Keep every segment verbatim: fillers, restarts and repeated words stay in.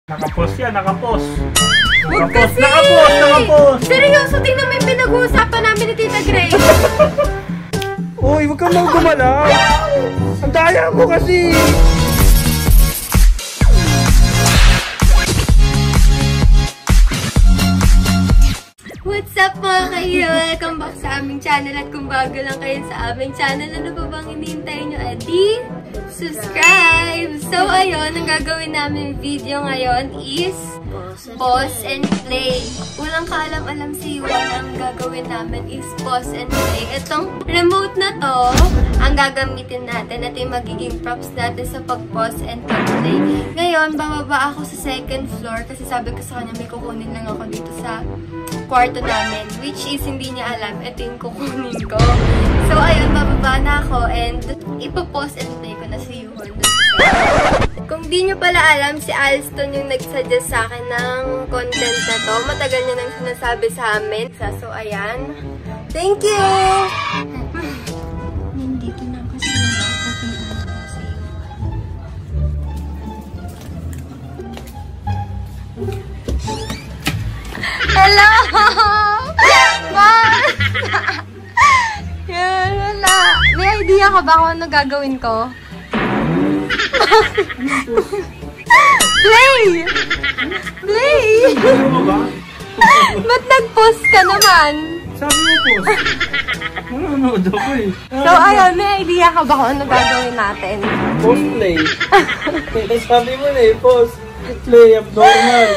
Nakapos yan, nakapos. Huwag Nakapos, kasi! nakapos, nakapos! Seryoso, tingnan mo yung pinag-uusapan namin ni Tita Grace. Uy, huwag kang mau gumalaw. Ang daya mo kasi. What's up mga kaiyo? Welcome back sa aming channel. At kung bago lang kayo sa aming channel, ano pa bang hinihintay nyo? Edi, subscribe! So ayun, ang gagawin namin video ngayon is pause and play. Walang kaalam-alam si Yuan, ang gagawin namin is pause and play. Itong remote na to, ang gagamitin natin at yung magiging props natin sa pag-pause and pag-play. Ngayon, bababa ako sa second floor kasi sabi ko sa kanya may kukunin lang ako dito sa kwarto namin, which is hindi niya alam, ito yung kukunin ko. So, ayun, bababa na ako and ipo-pause and play ko na si Yuan. Kung di nyo pala alam, si Alston yung nagsuggest sa akin ng content na to. Matagal niya nang sinasabi sa amin. So, ayan. Thank you! Nandito na kasi nakapagpapayaan ko sa iyo. Hello! Boss! Yan, wala. May idea ka ba kung ano gagawin ko? Play! Play! Ba't nag-post ka naman? Sabi mo post. Nanonood ako eh. So, ayun, may idea ka ba kung ano gagawin natin? Post play. Sabi mo na eh, post play abnormal.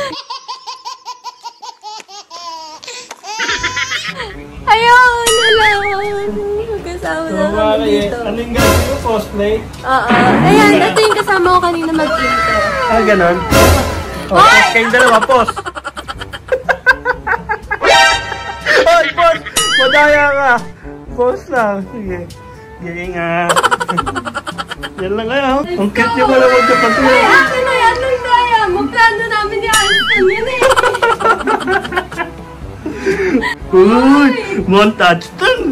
Ayun, alam. Magkasama na So, kami dito. ano yung gagawin mo? Post play? Oo. Ayan, ito yung kasama ko kanina mag-intro. Ah, ganon? O, post kayong dalawa, post. Hoy, post! Madaya ka! Post lang. Sige. Sige nga. Yan lang kayo. Ang cute niyo pala magkapatuloy. Ay, akin na yan, nung daya mo. Plano namin ni Alston yun eh. Uy! Montage!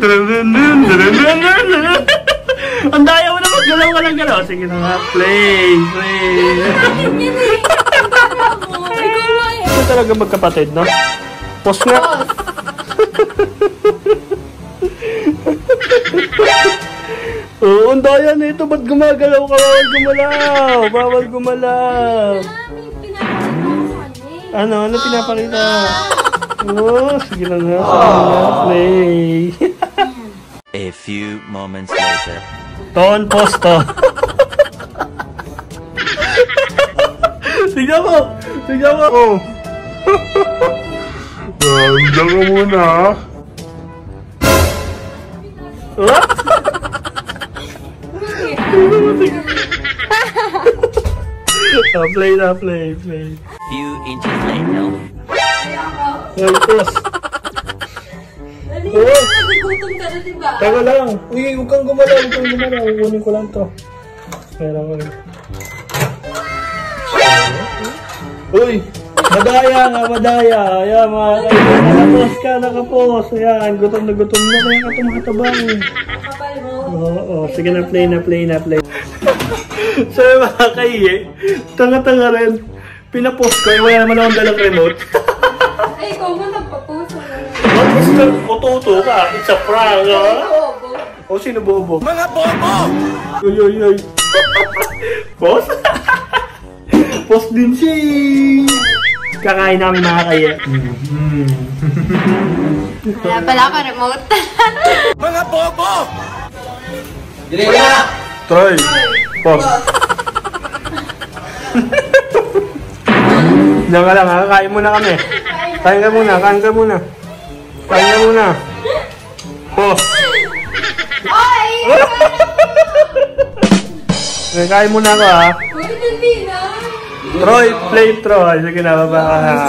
Ang daya mo na maggalaw ka lang galaw. Sige na nga. Play! Play! Akin yun eh. Ikaw nga eh. Ito talaga magkapatid, no? Post nga! Oo, ang daya na ito. Ba't gumagalaw ka? Bawal gumalaw! Bawal gumalaw! Ano? Ano pinapakita? Oh, sige na nga. Play! A few moments later. Ton, post to. Tignan mo! Tignan mo! Oh! Ganda ka muna, ha? What? Oh, play na, play, play. Few inches later. Ay, post. Dali Oo. na, nagugutom ka na diba? Teka lang. Uy, huwag kang gumalaw. Huwag kang gumalaw. Kukunin ko lang to. Meron ko rin. Uy! Madaya nga, madaya. Ayan, mga kaibigan. Nakapos ka, nakapos. Ayan, gutom na gutom na. Kaya ka tumatabang. Kapal mo. Oo, oo. Sige na, play na, play na, play. So, mga kaiye, tanga-tanga rin. Pinapost ko. Eh, wala naman akong dalang remote. Ay, ikaw mo nagpapost. What is that? Uto-uto ka. It's a prank, ha? O, sino bobo? Mga bobo! Uy, uy, uy. Post? Post din si... Kakain namin mga kaya. Wala pala ako remote. Mga bobo! Troy. Post. Diyan ka lang ha. Kain muna kami. Kain ka muna. Kain ka muna. Kain ka muna. Post. Ay! Kain muna ako ha. Uy, hindi na. Troy, play Troy. Sige na, baba ka na.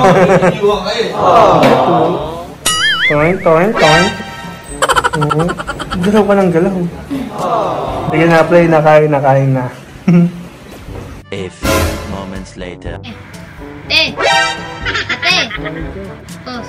Toing, toing, toing. Galaw ka ng galaw. Sige na, play na, kain na, kain na. A few moments later. Ate! Ate! Pause.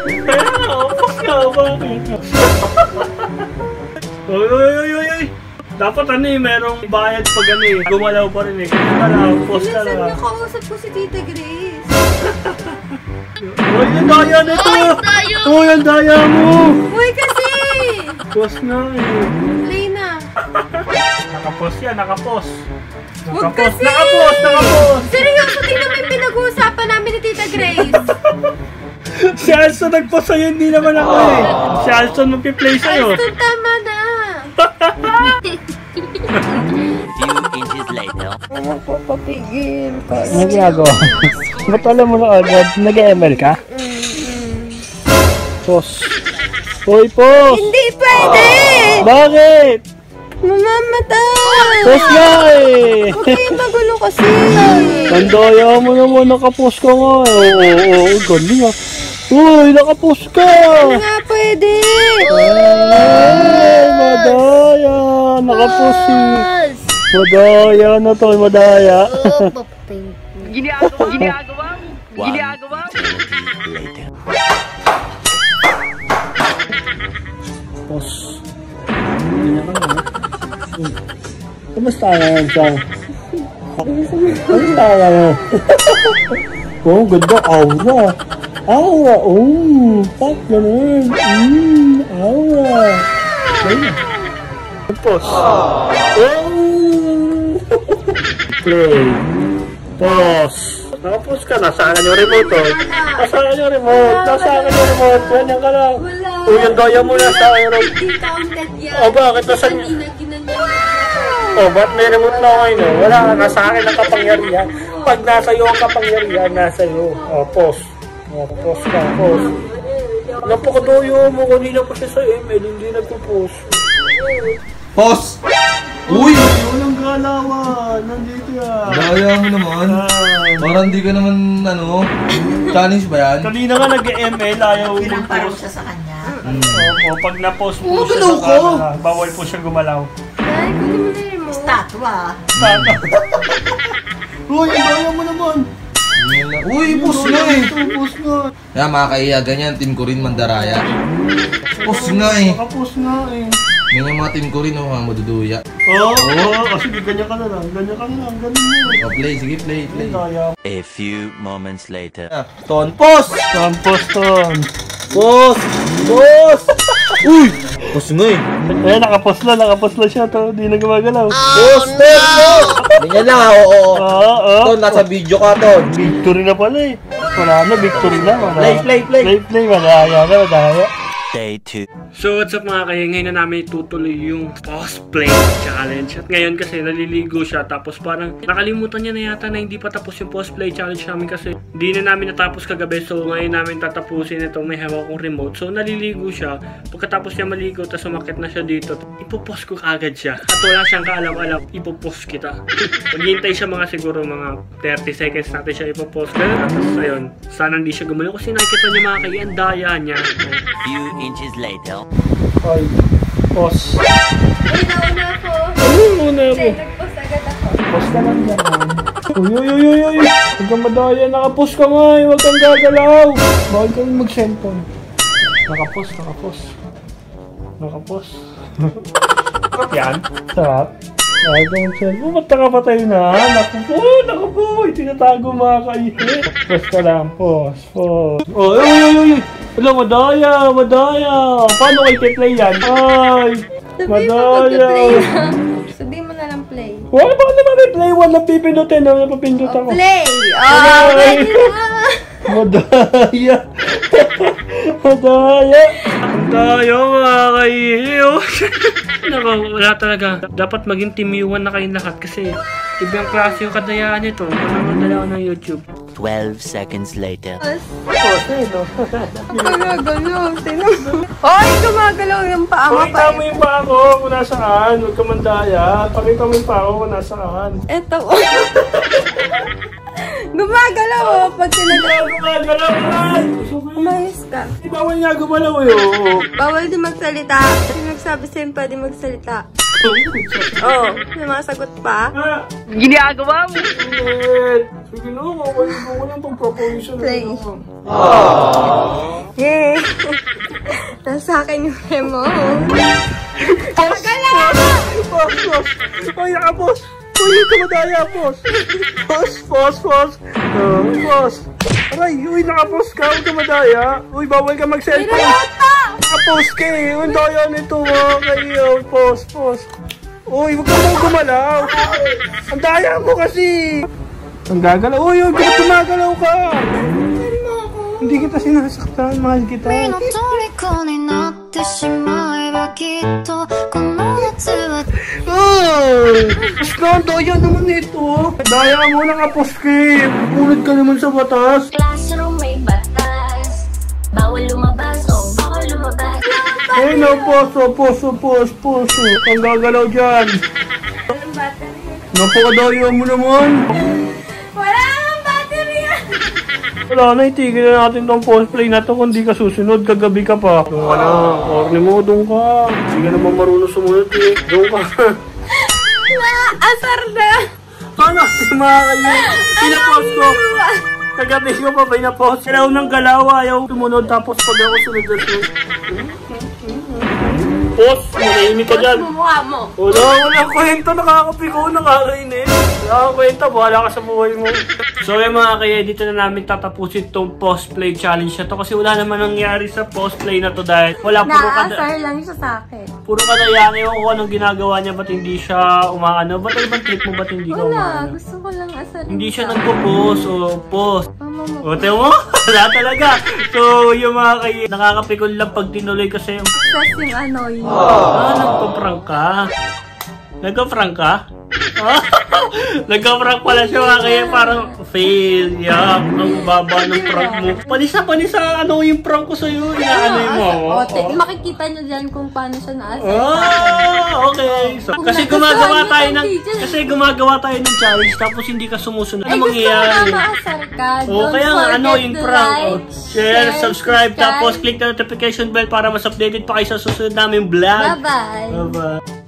Pero, fuck ka, bakit? Uy, uy, uy, uy, uy. Dapat ano eh, merong bayad pag ano eh. Gumalaw pa rin eh. Kaya ka lang, post ka Minsan lang. nakausap ko si Tita Grace. Uy, yung daya na ito! Ay, tayo! Uy, yung daya mo! Uy, kasi! Post na eh. Play na. Nakapost yan, nakapost. Huwag Nakapost, kasi! nakapost, nakapost! Seryoso, tingnan mo yung pinag-uusapan namin ni Tita Grace. Si Alson nagpost sa'yo, hindi naman ako eh. Si Alson magpi-play sa'yo. Alston, tama na. Few inches later. Ano po papigil? Ano ginagawa? Ba't alam mo na agad? Nag-M L ka? Pos. Hoy, pos! Hindi pwede! Bakit? Mamamatay! Pos na eh! Huwag kayong magulo kasi. Tandaya mo naman, nakapos ka nga. Oo, oo, oo, galing ah. Uy, nakapos ka! Hindi nga pwede! Ay, madaya! Nakapos si... Pause! Madaya na to, madaya. Oh, papay. Ginagawa, ginagawa mo. One Ginagawa mo. eternity later. Pos. Kumusta ka naman, Chang? Kumusta ka naman? Oh, ganda. Aura. Aura. Oh, tak ganun. Mm, aura. Ayun. Pos. Oh. Play. Pos. Nakapos ka. Nasaan yung remote, oh. Nasaan yung remote? Nasaan yung remote? Ganyan ka lang. Wala. Oh, yung daya mo na sa aerob. Hindi counted yan. Oh, bakit? Nasaan? Kanina ginanyan. Oh, ba't may remote na kayo? No? Wala ka, nasa akin ang kapangyarihan. Pag nasa iyo ang kapangyarihan, nasa iyo. Oh, pause. Oh, pause ka, pause. Napakadoyo mo, kanina pa siya sa M L, hindi nagpo-pause. Pause! Uy! Walang galawan, nandito yan. Daya mo naman. Parang hindi ka naman, ano, challenge ba yan? Kanina nga nag-M L, ayaw Pinamparo mag-pause. siya sa kanya. Opo, pag na-pause po siya Gumalaw sa ka? camera, bawal po siya gumalaw. Ay, kunin mo na yun mo. Statwa. Tata. Uy, ang daya mo naman. Uy, pause nga eh. Pause nga. Kaya mga kaiya, ganyan, team ko rin mandaraya. Pause nga eh. Nakapause nga eh. Ganyan mga team ko rin, oh, mga maduduya. Oo, oo, kasi ganyan ka na lang, ganyan ka na lang, ganyan mo. Oh, play, sige, play, play. Daya. A few moments later. Ah, Ton, pause! Tampos ton. Pause! Pause! Uy! Pause nga eh. Eh, nakapos na, nakapos na siya to, di na gumagalaw. Pause, pause, pause! Ganyan lang ah, oo, oo. Oo, oo. Ton, nasa video ka, Ton. Victory na pala eh. Wala na, victory na. Wala. Play, play, play. Play, play, madaya na, madaya. Day two. So what's up mga kaya, ngayon na namin itutuloy yung post-play challenge. At ngayon kasi naliligo siya, tapos parang nakalimutan niya na yata na hindi pa tapos yung post-play challenge namin kasi hindi na namin natapos kagabi. So ngayon namin tatapusin ito, may hawak kong remote. So naliligo siya, pagkatapos niya maligo, tapos umakit na siya dito, ipopost ko kagad siya. At wala siyang kaalam-alam, ipopost kita. Maghintay siya mga siguro mga thirty seconds natin siya ipopost. Tapos ayun, sana hindi siya gumalaw kasi nakikita niya mga kaya, ang daya niya. Few inches later. Ay, pause. Uy, nauna ako. Ano muna Hindi, nag-post agad ako. Pause ka lang yan. Uy, uy, uy, uy, uy. Huwag kang madaya. Nakapause ka nga eh. Huwag kang gagalaw. Bawal kang mag-cellphone. Nakapause, nakapause. Nakapause. Yan. Sarap. Bawal kang mag-cellphone. Ba't nakapatay na? Naku po, naku po. Tinatago mga kaihe. Pause ka lang. Pause, pause. Oh, uy, uy, uy, uy. Wala, madaya, madaya. Paano kayo play yan? Ay, Sabihin mo madaya. mag-play na. Sabihin mo na lang play. Wala ba naman may play? Walang pipindutin. Wala papindut ako. Play! Oh, Ay. ready na! Madaya. Madaya. Madaya mga kaihiyo. Nako, wala talaga. Dapat maging team U one na kayong lahat kasi ibang klase yung kadayaan nito. Manonood na ako ng YouTube. Twelve seconds later. Gumagalaw. Sino? Oy, gumagalaw yung paa mo Pakita pa. mo yung paa ko kung nasaan. Huwag ka mandaya. Pakita mo yung paa ko kung nasaan. Eto. Gumagalaw oh, pag tinagalaw. Gumagalaw ka! Umayos ka. Bawal nga gumalaw yun. Bawal din magsalita. Sino nagsabi sa'yo pwede magsalita? Oh, may mga sagot pa? Ha? Ginagawa mo. Wait. Sige na, kawal ko ko lang pag-proposition. Play. Yay! Nasa akin yung remote. Gumagalaw! Boss, boss. Ay, naka, boss. Uy, kamadaya, boss. Boss, boss, boss. Uh, boss. Aray, uy, naka-post ka. Huwag kamadaya. Uy, bawal ka mag-cellphone. Naka-post ka eh. Ang daya nito, mga kayo. Post, post. Uy, huwag ka mo gumalaw. Ang daya mo kasi. Ang gagalaw. Uy, huwag ka tumagalaw ka. Hindi kita sinasaktan. Mahal kita. Oh! Basta, daya naman ito. Daya mo, naka-post ka eh. Punod ka naman sa batas. Classroom may batas. Bawal lumabas o bawal lumabas. Eh, no, poso, poso, poso, poso. Ang gagalaw dyan. Napakadaya mo naman. Wala kang battery yan! Wala na, itigil na natin tong cosplay na to kung di ka susunod, kagabi ka pa. Doon ka na, orne mo, doon ka. Hindi ka naman marunong sumunod eh. Doon ka. Asar na! Ano? Si mga kanyo. Pinapost ko. Kagabi ko pa ba pinapost? Galaw ng galaw, ayaw tumunod tapos pag ako sunod na sunod. Post, manahimik ka dyan. Mumukha mo. Wala, walang kwento, nakakapiko, nakakainis. Wala kang kwento, bahala ka sa buhay mo. So yung mga kaya, dito na namin tatapusin itong post-play challenge na to kasi wala naman nangyari sa post-play na to dahil wala puro kada... Naasar lang siya sa akin. Puro kadayaan yung kung anong ginagawa niya, ba't hindi siya umaano? Ba't ano bang trip mo, ba't hindi ka Wala, umaano? gusto ko lang asar. Hindi siya nagpo-post o post. Mama mo. O, tayo mo? Wala talaga. So, yung mga kaya, nakakapikon lang pag tinuloy kasi yung... Kasing ano yun. Ah, nagpa-prank ka? Nagpa-prank ka? Ah, nagpa-prank pala siya mga kaya parang fail, yak, ang baba ng prank mo. Panisa-panisa, ano yung prank ko sa'yo? Inaano yung mo? O, te- makikita nyo dyan kung paano siya naasar. Ah, okay. So, Kung kasi nagustuhan gumagawa niyo tayo tong ng video. kasi gumagawa tayo ng challenge tapos hindi ka sumusunod. Ay, Ano gusto ko na mangyayari? maasar ka. Oh, Don't kaya nga ano forget yung to prank? like, Oh, share, subscribe, tapos click the notification bell para mas updated pa kayo sa susunod naming vlog. Bye-bye. Bye-bye.